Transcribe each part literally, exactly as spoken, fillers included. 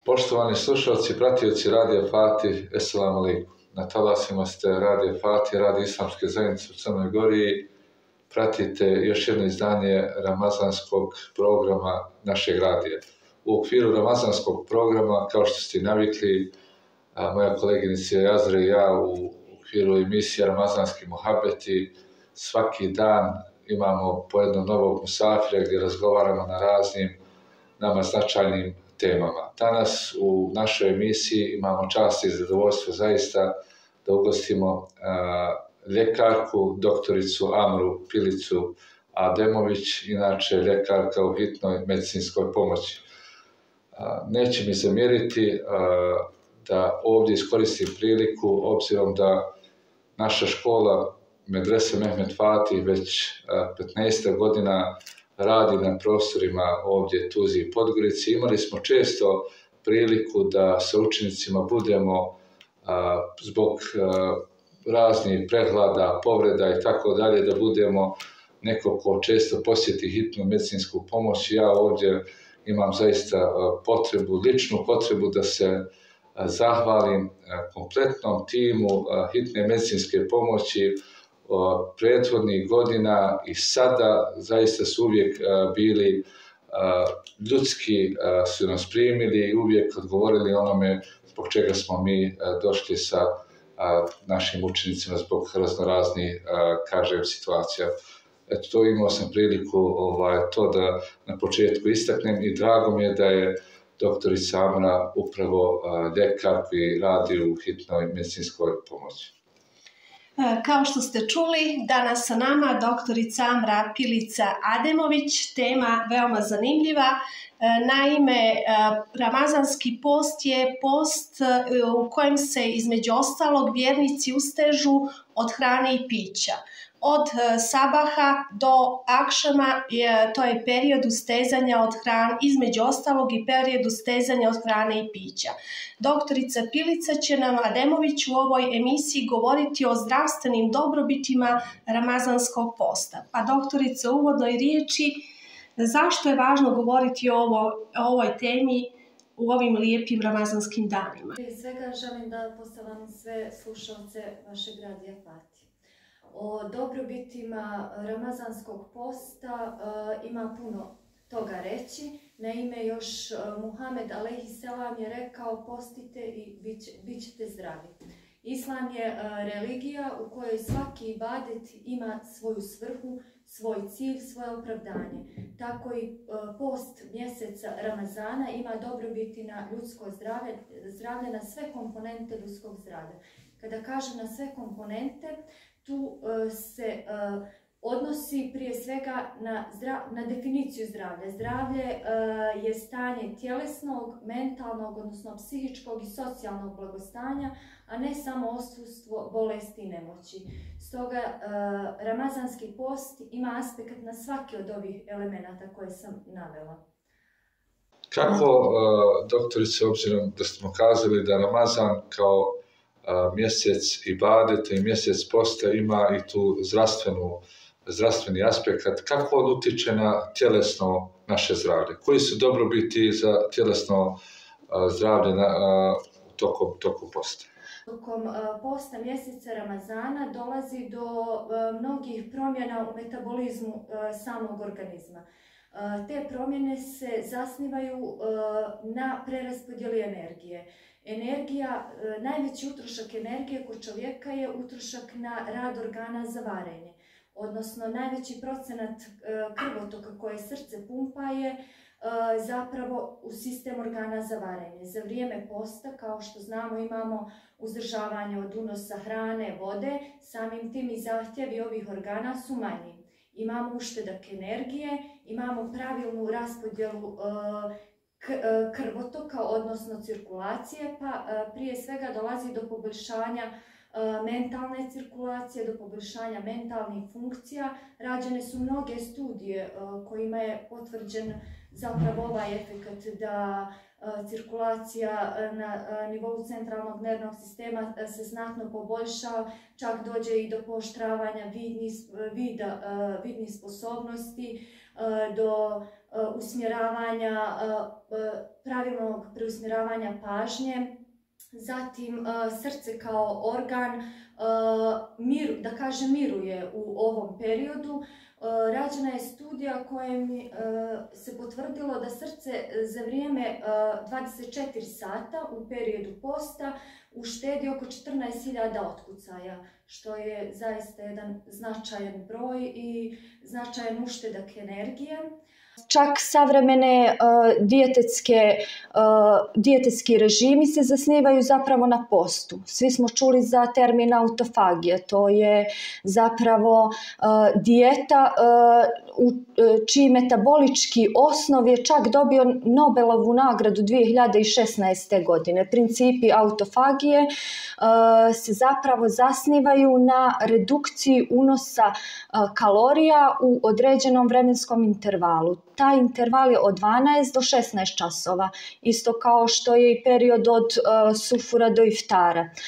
Poštovani slušalci, pratioci Radija Fatih, Esselamu alaikum. Na talasima ste Radija Fatih, Radio Islamske zajednice u Crnoj Gori. Pratite još jedno izdanje ramazanskog programa našeg radija. U okviru ramazanskog programa, kao što ste navikli, moja koleginica Jazra i ja u okviru emisije Ramazanski muhabeti svaki dan imamo po jednom novog musafira gdje razgovaramo na raznim nama značajnim temama. Danas u našoj emisiji imamo čast i zadovoljstvo zaista da ugostimo a, ljekarku, doktoricu Amru Pilicu Ademović, inače ljekarka u hitnoj medicinskoj pomoći. A, neće mi zamjeriti a, da ovdje iskoristim priliku, obzirom da naša škola Medrese Mehmed Fatih već petnaest godina radi na prostorima ovdje Tuzli i Podgorici. Imali smo često priliku da sa učenicima budemo a, zbog a, raznih prehlada, povreda i tako dalje, da budemo neko ko često posjeti hitnu medicinsku pomoć. Ja ovdje imam zaista a, potrebu, ličnu potrebu da se a, zahvalim a, kompletnom timu a, hitne medicinske pomoći prethodnih godina i sada. Zaista su uvijek bili ljudski, su nas primili i uvijek odgovorili onome zbog čega smo mi došli sa našim učenicima zbog raznoraznih, kažem, situacija. Eto, to imao sam priliku ovaj, to da na početku istaknem i drago mi je da je doktorica Amra upravo ljekar koji radi u hitnoj medicinskoj pomoći. Kao što ste čuli, danas sa nama doktorica Amra Pilica Ademović, tema veoma zanimljiva. Naime, ramazanski post je post u kojem se između ostalog vjernici ustežu od hrane i pića. Od sabaha do akšama, to je period ustezanja od hrane, između ostalog i period ustezanja od hrane i pića. Doktorica Pilica će nam Ademović u ovoj emisiji govoriti o zdravstvenim dobrobitima ramazanskog posta. Pa doktorica, u uvodnoj riječi, zašto je važno govoriti o, ovo, o ovoj temi u ovim lijepim ramazanskim danima? Prije svega želim da pozdravim sve slušalce vašeg Radija Fatih. O dobrobitima ramazanskog posta uh, ima puno toga reći. Naime, još uh, Muhammed alejhi selam je rekao: postite i bit, bit ćete zdravi. Islam je uh, religija u kojoj svaki ibadet ima svoju svrhu, svoj cilj, svoje opravdanje. Tako i uh, post mjeseca Ramazana ima dobrobiti na ljudsko zdravlje, zdravlje na sve komponente ljudskog zdravlja. Kada kažem na sve komponente, tu uh, se uh, odnosi prije svega na, zdrav, na definiciju zdravlja. Zdravlje uh, je stanje tjelesnog, mentalnog, odnosno psihičkog i socijalnog blagostanja, a ne samo odsustvo bolesti i nemoći. Stoga uh, ramazanski post ima aspekt na svaki od ovih elemenata koje sam navela. Kako, uh, doktorice, obzirom da smo kazali da Ramazan kao mjesec ibadeta i mjesec posta ima i tu zdravstvenu, zdravstveni aspekt, kako on utiče na tjelesno naše zdravlje? Koji su dobrobiti za tjelesno zdravlje na, tokom, tokom posta? Tokom posta mjeseca Ramazana dolazi do mnogih promjena u metabolizmu samog organizma. Te promjene se zasnivaju na preraspodjeli energije. Energija, najveći utrošak energije kod čovjeka je utrošak na rad organa za varenje. Odnosno, najveći procenat krvotoka koje srce pumpa je zapravo u sistem organa za varenje. Za vrijeme posta, kao što znamo, imamo uzdržavanje od unosa hrane, vode, samim tim i zahtjevi ovih organa su manji. Imamo uštedak energije, imamo pravilnu raspodjelu krvotoka, odnosno cirkulacije, pa prije svega dolazi do poboljšanja mentalne cirkulacije, do poboljšanja mentalnih funkcija. Rađene su mnoge studije kojima je potvrđen zapravo ovaj efekt da cirkulacija na nivou centralnog nervnog sistema se znatno poboljša, čak dođe i do pooštravanja vidnih, vida, vidnih sposobnosti, do usmjeravanja, pravilnog preusmjeravanja pažnje. Zatim srce kao organ, mir, da kažem, miruje u ovom periodu. Rađena je studija kojom se potvrdilo da srce za vrijeme dvadeset četiri sata u periodu posta uštedi oko četrnaest hiljada otkucaja, što je zaista jedan značajan broj i značajan uštedak energije. Čak savremene uh, dijetetske, uh, dijetetski režimi se zasnivaju zapravo na postu. Svi smo čuli za termin autofagija, to je zapravo uh, dijeta uh, u čiji metabolički osnov je čak dobio Nobelovu nagradu dvije hiljade šesnaeste. godine. Principi autofagije uh, se zapravo zasnivaju na redukciji unosa uh, kalorija u određenom vremenskom intervalu. Taj interval je od dvanaest do šesnaest časova, isto kao što je i period od uh, sufura do iftara. Uh,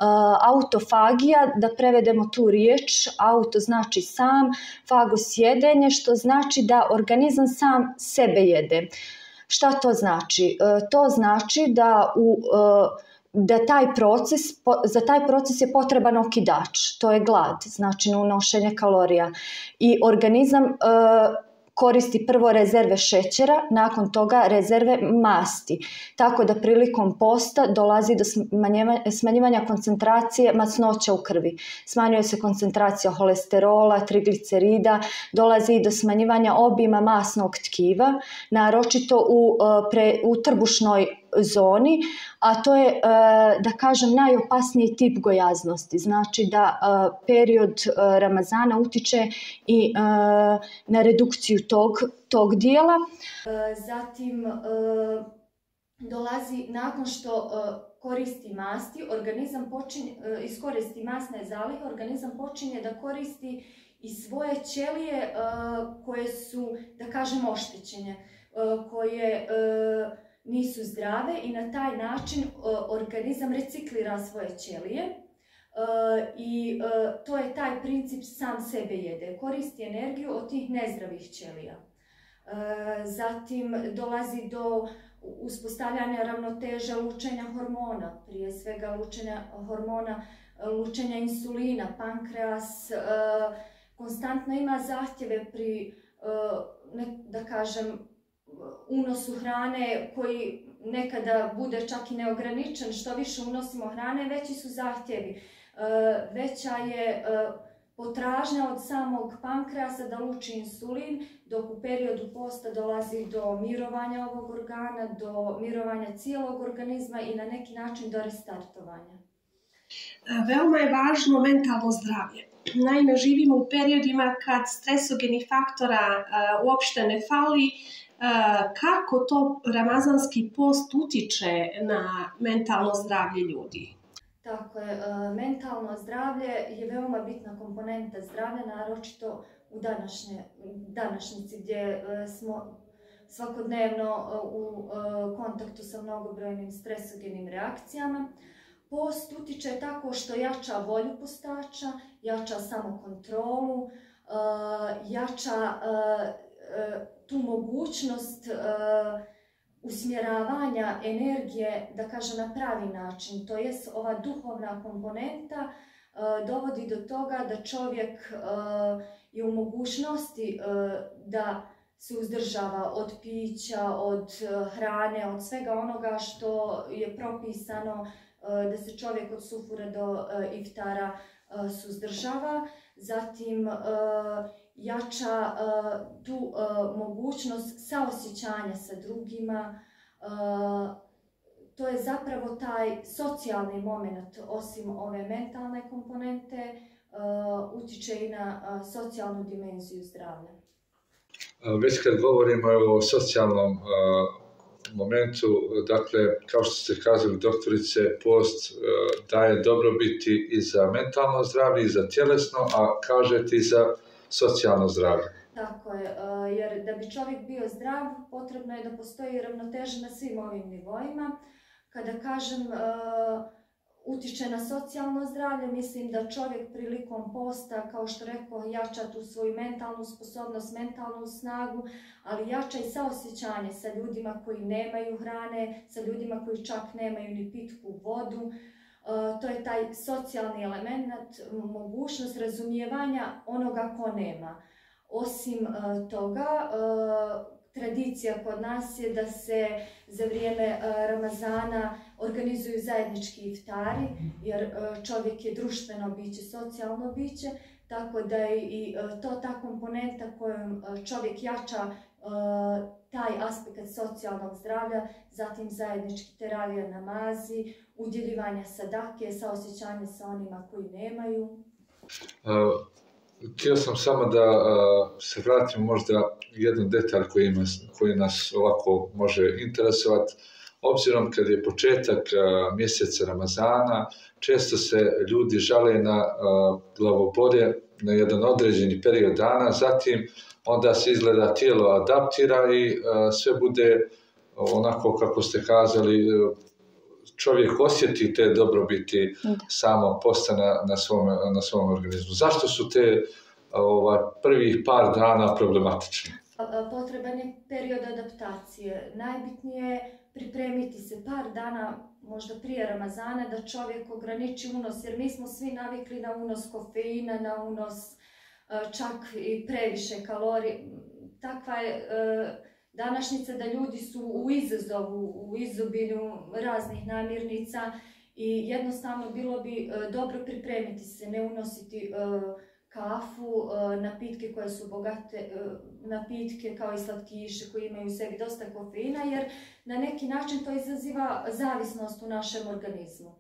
autofagija, da prevedemo tu riječ, auto znači sam, fagos jedenje, što znači da organizam sam sebe jede. Šta to znači? Uh, to znači da u uh, da taj proces, za taj proces je potreban okidač, to je glad, znači unošenje kalorija. I organizam uh, koristi prvo rezerve šećera, nakon toga rezerve masti. Tako da prilikom posta dolazi do smanjivanja koncentracije masnoća u krvi. Smanjuje se koncentracija holesterola, triglicerida, dolazi i do smanjivanja obima masnog tkiva, naročito u, pre, u trbušnoj zoni, a to je, da kažem, najopasniji tip gojaznosti. Znači da period Ramazana utiče i na redukciju tog, tog dijela. Zatim dolazi, nakon što koristi masti, organizam počinje, iskoristi masne zalihe, organizam počinje da koristi i svoje ćelije koje su, da kažem, oštećene, koje nisu zdrave, i na taj način organizam reciklira svoje ćelije i to je taj princip sam sebe jede. Koristi energiju od tih nezdravih ćelija. Zatim dolazi do uspostavljanja ravnoteže lučenja hormona, prije svega lučenja hormona, lučenja insulina. Pankreas konstantno ima zahtjeve pri, da kažem, unosu hrane koji nekada bude čak i neograničen. Što više unosimo hrane, veći su zahtjevi. Veća je potražnja od samog pankreasa da luči insulin, dok u periodu posta dolazi do mirovanja ovog organa, do mirovanja cijelog organizma i na neki način do restartovanja. Veoma je važno mentalno zdravlje. Naime, živimo u periodima kad stresogenih faktora uopšte ne fali. Kako to ramazanski post utiče na mentalno zdravlje ljudi? Tako je, mentalno zdravlje je veoma bitna komponenta zdravlja, naročito u današnje, današnjici gdje smo svakodnevno u kontaktu sa mnogobrojnim stresogenim reakcijama. Post utiče tako što jača volju postača, jača samokontrolu, jača tu mogućnost usmjeravanja energije, da kažem, na pravi način. To jest, ova duhovna komponenta dovodi do toga da čovjek je u mogućnosti da se uzdržava od pića, od hrane, od svega onoga što je propisano da se čovjek od sufura do iftara suzdržava. Zatim jača tu mogućnost saosjećanja sa drugima. To je zapravo taj socijalni moment, osim ove mentalne komponente, utiče i na socijalnu dimenziju zdravlja. Već kad govorimo o socijalnom momentu, dakle, kao što ste kazali, doktorice, post daje dobrobiti i za mentalno zdravlje i za tjelesno, a kažete i za socijalno zdravlje. Tako je, jer da bi čovjek bio zdrav, potrebno je da postoji ravnoteža na svim ovim nivoima. Kada kažem utiče na socijalno zdravlje. Mislim da čovjek prilikom posta, kao što rekao, jača tu svoju mentalnu sposobnost, mentalnu snagu, ali jača i saosjećanje sa ljudima koji nemaju hrane, sa ljudima koji čak nemaju ni pitku vodu. Uh, to je taj socijalni element, mogućnost razumijevanja onoga ko nema. Osim uh, toga, uh, tradicija kod nas je da se za vrijeme uh, Ramazana organizuju zajednički iftari, jer uh, čovjek je društveno biće, socijalno biće, tako da je i uh, to ta komponenta kojom uh, čovjek jača uh, taj aspekt socijalnog zdravlja, zatim zajednički teravija, namazi, udjeljivanja sadake, saosjećanje sa onima koji nemaju. Uh, htio sam samo da uh, se vratim možda jedan detalj koji, ima, koji nas ovako može interesovati. Obzirom kad je početak uh, mjeseca Ramazana, često se ljudi žale na uh, glavobolje na jedan određeni period dana, zatim onda se izgleda tijelo adaptira i uh, sve bude onako kako ste kazali, čovjek osjeti te dobrobiti samo posta na, na, svom, na svom organizmu. Zašto su te ovaj, prvih par dana problematični? Potreban je period adaptacije. Najbitnije je pripremiti se par dana, možda prije Ramazana, da čovjek ograniči unos, jer mi smo svi navikli na unos kofeina, na unos čak i previše kalorija. Takva je današnjica da ljudi su u izazovu, u izobilju raznih namirnica i jednostavno bilo bi dobro pripremiti se, ne unositi kafu, napitke koje su bogate, napitke kao i slatkiše koji imaju u sebi dosta kofeina, jer na neki način to izaziva zavisnost u našem organizmu.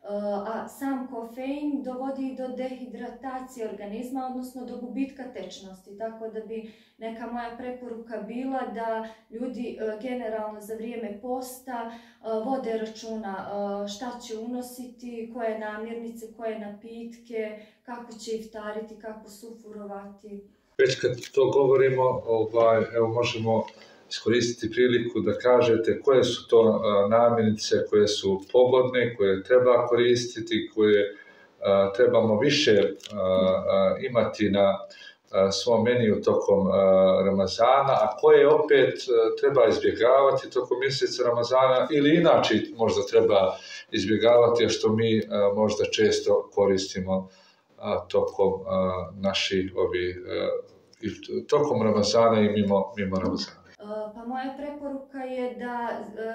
A sam kofein dovodi do dehidratacije organizma, odnosno do gubitka tečnosti. Tako da bi neka moja preporuka bila da ljudi generalno za vrijeme posta vode računa šta će unositi, koje namirnice, koje napitke, kako će iftariti, kako sufurovati. Već kad to govorimo, ovaj, evo možemo iskoristiti priliku da kažete koje su to namirnice koje su pogodne, koje treba koristiti, koje a, trebamo više a, a, imati na a, svom meniju tokom a, Ramazana, a koje opet a, treba izbjegavati tokom mjeseca Ramazana ili inače možda treba izbjegavati, a što mi a, možda često koristimo a, tokom a, naših ovi, a, i tokom Ramazana i mimo, mimo Ramazana. Pa moja preporuka je da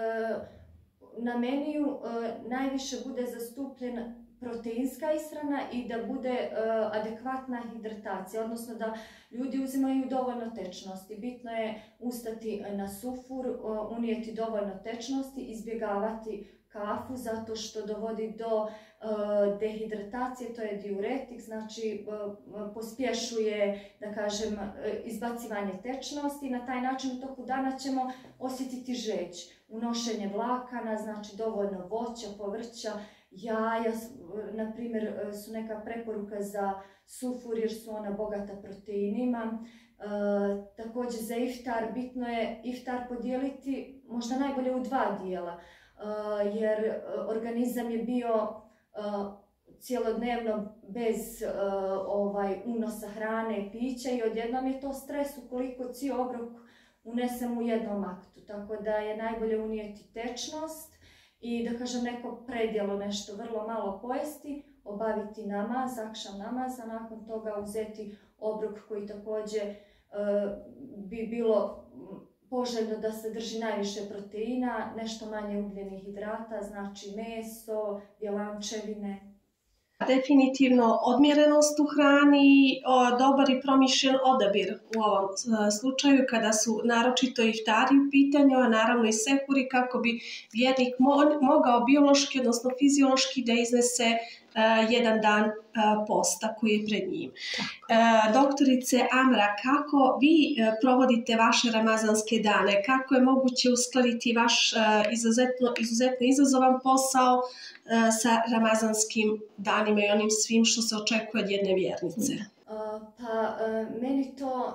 na meniju najviše bude zastupljena proteinska ishrana i da bude adekvatna hidratacija, odnosno da ljudi uzimaju dovoljno tečnosti. Bitno je ustati na sufur, unijeti dovoljno tečnosti, izbjegavati kafu zato što dovodi do uh, dehidratacije, to je diuretik, znači uh, pospješuje, da kažem, uh, izbacivanje tečnosti i na taj način u toku dana ćemo osjetiti žeđ. Unošenje vlakana, znači dovoljno voća, povrća, jaja, na primjer, su neka preporuka za sufur jer su ona bogata proteinima. Uh, također za iftar bitno je iftar podijeliti možda najbolje u dva dijela. Uh, jer uh, organizam je bio uh, cijelodnevno bez uh, ovaj, unosa hrane i pića i odjednom je to stres ukoliko cijeli obrok unesemo u jednom aktu. Tako da je najbolje unijeti tečnost i da kažem neko predjelo, nešto vrlo malo pojesti, obaviti namaz, akšam namaz, a nakon toga uzeti obrok koji također uh, bi bilo poželjno da sadrži najviše proteina, nešto manje ugljenih hidrata, znači meso, bjelančevine. Definitivno odmjerenost u hrani, o, dobar i promišljen odabir u ovom slučaju kada su naročito iftari u pitanju, a naravno i sehuri kako bi vjernik mo mogao biološki, odnosno fiziološki da iznese uh, jedan dan uh, posta koji je pred njim. Uh, doktorice Amra, kako vi uh, provodite vaše ramazanske dane? Kako je moguće uskladiti vaš uh, izuzetno, izuzetno izazovan posao sa ramazanskim danima i onim svim što se očekuje od jedne vjernice? Pa meni to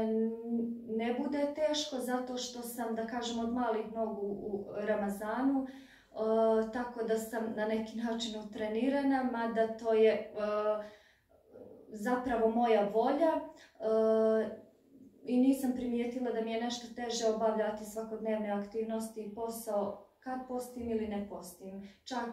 ne bude teško zato što sam, da kažem, od malih nogu u Ramazanu, tako da sam na neki način utrenirana, mada to je zapravo moja volja i nisam primijetila da mi je nešto teže obavljati svakodnevne aktivnosti i posao kad postim ili ne postim. Čak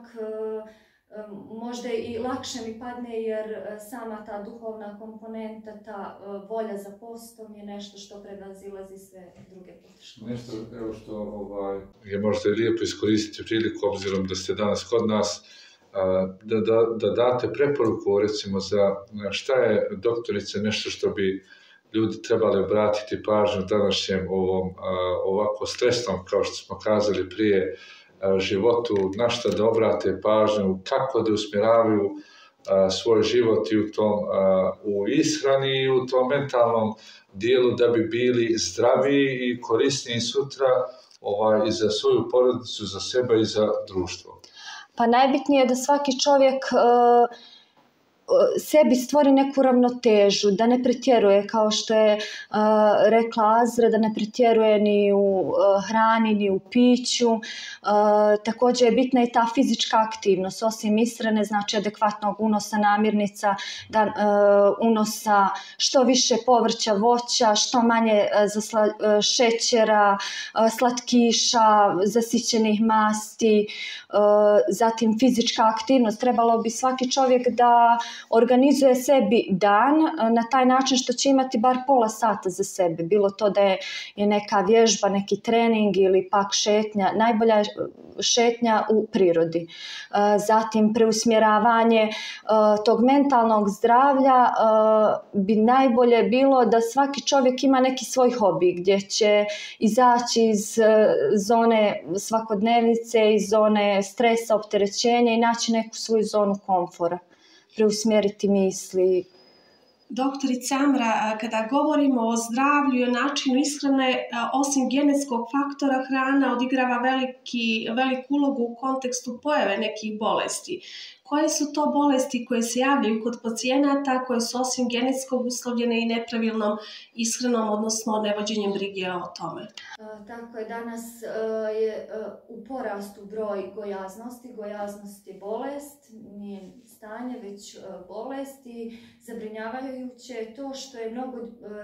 možda i lakše mi padne jer sama ta duhovna komponenta, ta volja za postom je nešto što prevazilazi sve druge poteškoće. Nešto evo što ovaj, je možda i lijepo iskoristiti priliku obzirom da ste danas kod nas, da, da, da date preporuku recimo za šta je doktorice nešto što bi ljudi trebali obratiti pažnju današnjem ovom ovako stresnom, kao što smo kazali prije, životu, na što da obrate pažnju, kako da usmjeravaju svoj život i u tom u ishrani i u tom mentalnom dijelu da bi bili zdraviji i korisniji sutra ovaj, i za svoju porodicu, za sebe i za društvo. Pa najbitnije je da svaki čovjek uh... sebi stvori neku ravnotežu, da ne pretjeruje, kao što je uh, rekla Azra, da ne pretjeruje ni u uh, hrani, ni u piću. Uh, također je bitna i ta fizička aktivnost, osim ishrane, znači adekvatnog unosa namirnica, da, uh, unosa što više povrća, voća, što manje uh, zasla, uh, šećera, uh, slatkiša, zasićenih masti, uh, zatim fizička aktivnost. Trebalo bi svaki čovjek da organizuje sebi dan na taj način što će imati bar pola sata za sebe. Bilo to da je, je neka vježba, neki trening ili pak šetnja. Najbolja je šetnja u prirodi. Zatim preusmjeravanje tog mentalnog zdravlja bi najbolje bilo da svaki čovjek ima neki svoj hobi gdje će izaći iz zone svakodnevnice, iz zone stresa, opterećenja i naći neku svoju zonu komfora. Preusmjeriti misli. Doktorica Amra, kada govorimo o zdravlju i o načinu ishrane, osim genetskog faktora, hrana odigrava veliki, veliku ulogu u kontekstu pojave nekih bolesti. Koje su to bolesti koje se javljaju kod pacijenata, koje su osim genetskog uslovljene i nepravilnom ishranom, odnosno nevođenjem brige o tome? Tako je, danas je u porastu broj gojaznosti. Gojaznost je bolest, nije stanje, već bolest i zabrinjavajuće je to što je mnogo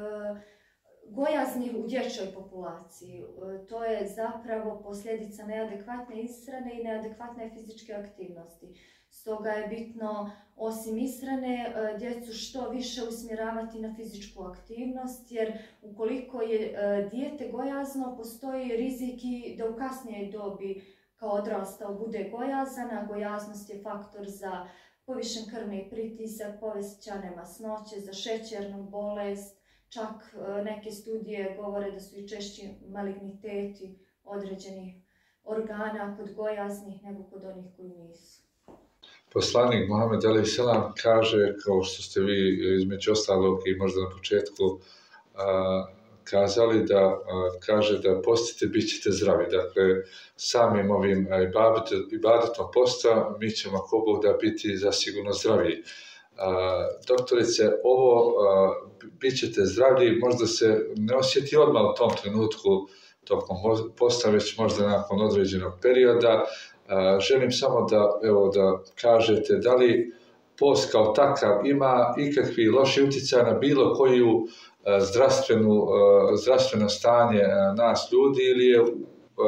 gojazni u dječjoj populaciji. To je zapravo posljedica neadekvatne ishrane i neadekvatne fizičke aktivnosti. Stoga je bitno, osim ishrane, djecu što više usmjeravati na fizičku aktivnost, jer ukoliko je dijete gojazno, postoji rizik i da u kasnijoj dobi kao odrastao bude gojazan, a gojaznost je faktor za povišen krvni pritisak, povećane masnoće, za šećernu bolest. Čak neke studije govore da su i češći maligniteti određenih organa kod gojaznih nego kod onih koji nisu. Poslanik Muhammed alejhi selam kaže, kao što ste vi između ostalog i možda na početku a, kazali, da a, kaže da postite, bit ćete zdravi. Dakle, samim ovim ibadetom posta mi ćemo ako Bog da biti zasigurno zdraviji. A, doktorice, ovo a, bit ćete zdraviji možda se ne osjeti odmah u tom trenutku tokom posta, već možda nakon određenog perioda. Uh, želim samo da, evo, da kažete da li post kao takav ima ikakvi loši utjecaj na bilo koju uh, zdravstvenu, uh, zdravstveno stanje uh, nas ljudi ili je uh,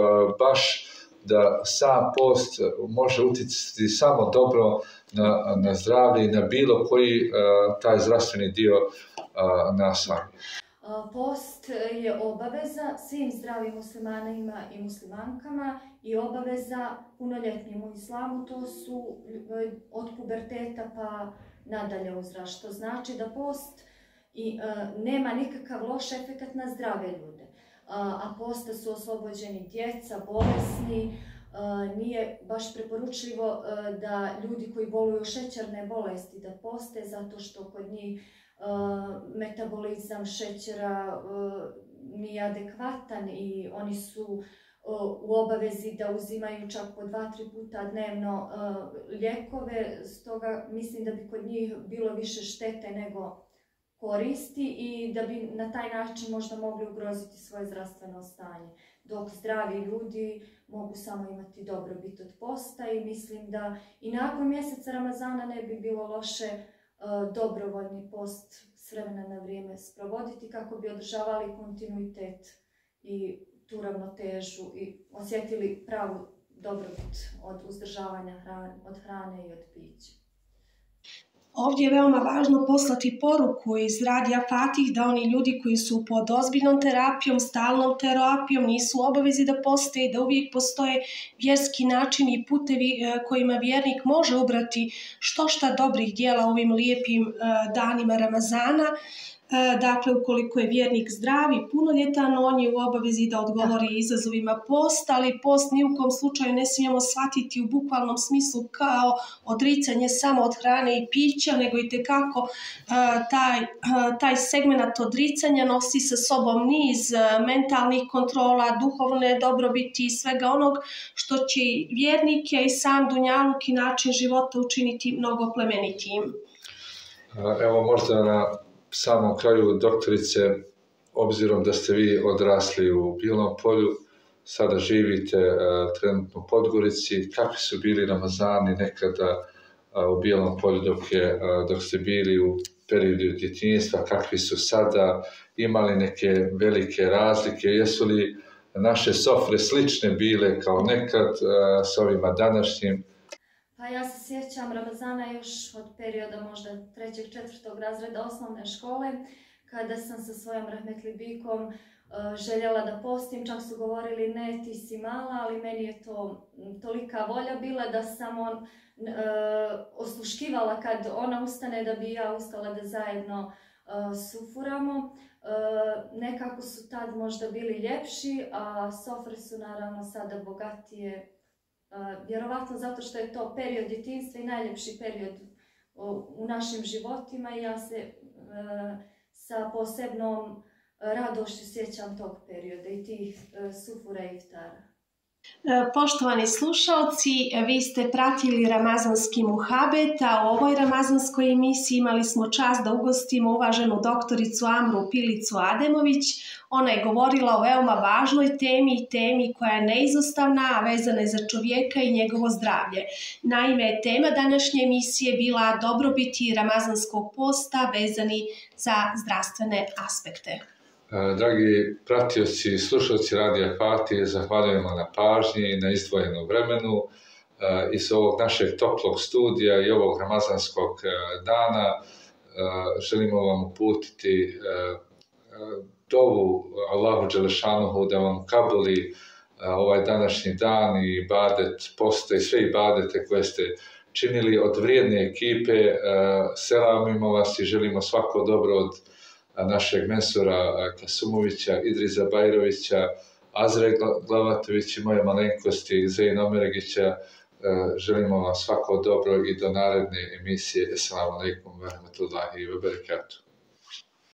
baš da sam post može utjecati samo dobro na, na zdravlje i na bilo koji uh, taj zdravstveni dio uh, nas sami. Post je obaveza svim zdravim muslimanima i muslimankama i obaveza punoljetnim u islamu, to su od puberteta pa nadalje uzrast, što znači da post i, e, nema nikakav loš efekat na zdrave ljude. A, a posta su oslobođeni djeca, bolesni, e, nije baš preporučljivo e, da ljudi koji boluju šećerne bolesti da poste, zato što kod njih Uh, metabolizam šećera uh, nije adekvatan i oni su uh, u obavezi da uzimaju čak po dva, tri puta dnevno uh, lijekove, stoga mislim da bi kod njih bilo više štete nego koristi i da bi na taj način možda mogli ugroziti svoje zdravstveno stanje. dok zdravi ljudi mogu samo imati dobrobit od posta i mislim da i nakon mjeseca Ramazana ne bi bilo loše dobrovoljni post s vremena na vrijeme sprovoditi kako bi održavali kontinuitet i tu ravnotežu i osjetili pravu dobrobit od uzdržavanja hrane, od hrane i od pića. Ovdje je veoma važno poslati poruku iz Radija Fatih da oni ljudi koji su pod ozbiljnom terapijom, stalnom terapijom, nisu u obavezi da poste i da uvijek postoje vjerski načini i putevi kojima vjernik može ubrati što šta dobrih dijela u ovim lijepim danima Ramazana. Dakle, ukoliko je vjernik zdrav i punoljetan, on je u obavezi da odgovori izazovima posta, ali post ni u kom slučaju ne smijemo shvatiti u bukvalnom smislu kao odricanje samo od hrane i pića, nego i tekako taj, taj segment odricanja nosi sa sobom niz mentalnih kontrola, duhovne dobrobiti i svega onog što će vjernike i sam dunjaluk i način života učiniti mnogo plemenitijim. Evo možda na samom kraju, doktorice, obzirom da ste vi odrasli u Bijelom Polju, sada živite uh, trenutno u Podgorici, kakvi su bili Ramazani nekada uh, u Bijelom Polju dok, je, uh, dok ste bili u periodu djetinjstva, kakvi su sada, imali neke velike razlike, jesu li naše sofre slične bile kao nekad uh, s ovima današnjim? Pa ja se sjećam Ramazana još od perioda možda trećeg, četvrtog razreda osnovne škole, kada sam sa svojom rahmetlibikom uh, željela da postim, čak su govorili ne, ti si mala, ali meni je to tolika volja bila da sam on uh, osluškivala kad ona ustane da bi ja ustala da zajedno uh, sufuramo. Uh, nekako su tad možda bili ljepši, a sofre su naravno sada bogatije. Uh, vjerovatno zato što je to period djetinjstva i najljepši period uh, u našim životima i ja se uh, sa posebnom radošću sjećam tog perioda i tih uh, sufura i iftara. Poštovani slušalci, vi ste pratili Ramazanski muhabet, a u ovoj ramazanskoj emisiji imali smo čast da ugostimo uvaženu doktoricu Amru Pilicu Ademović. Ona je govorila o veoma važnoj temi i temi koja je neizostavna, a vezana je za čovjeka i njegovo zdravlje. Naime, tema današnje emisije bila dobrobiti ramazanskog posta vezani za zdravstvene aspekte. Dragi pratioci i slušalci Radija Fatih, zahvaljujemo na pažnji i na izdvojenom vremenu iz ovog našeg toplog studija i ovog ramazanskog dana. Želimo vam uputiti dovu Allahu Đelešanuhu da vam kabuli ovaj današnji dan i ibadet posta i sve ibadete koje ste činili od vrijedne ekipe. Selamimo vas i želimo svako dobro od našeg mensura Kasumovića, Idriza Bajrovića, Azre Glavatović i moje malenkosti Zein Omeregića. Želimo vam svako dobro i do naredne emisije. Esselamu alaikum wa rahmatullahi wa barakatuh.